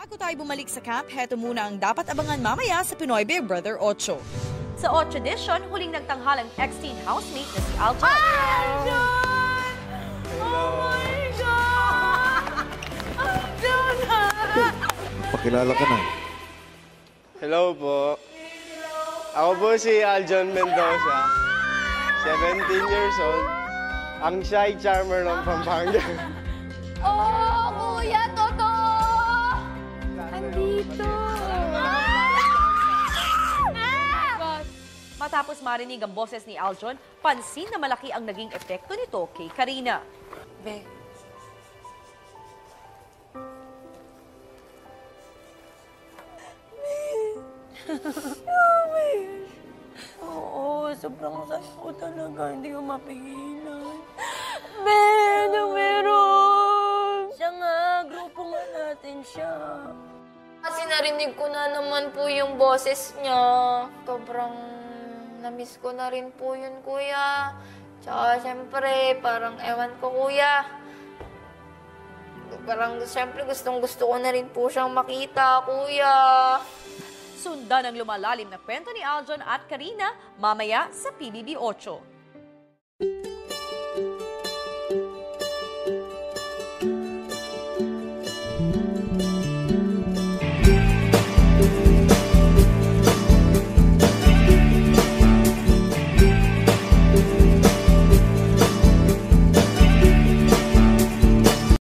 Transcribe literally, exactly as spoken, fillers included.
Bago tayo bumalik sa camp, heto muna ang dapat abangan mamaya sa Pinoy Big Brother OTSO. Sa Otsodition, huling nagtanghalang ex-teen housemate na si Aljon. Aljon! Oh my God! Aljon! Pakilala ka na. Hello po. Ako po si Aljon Mendoza, seventeen years old. Ang shy charmer ng Pampanga. Oh, kuya, totoo! Andito! Matapos marinig ang boses ni Aljon, pansin na malaki ang naging epekto nito kay Karina. Be. Oo, sobrang sakit ko talaga. Hindi ko mapigilan. Be, ano meron? Siya nga, grupo nga natin siya. Kasi narinig ko na naman po yung boses niya. Sobrang na-miss ko na rin po yun, kuya. Tsaka, siyempre, parang ewan ko, kuya. Parang, siyempre, gustong-gusto ko na rin po siyang makita, kuya. Sundan ang lumalalim na kwento ni Aljon at Karina mamaya sa P B B OTSO.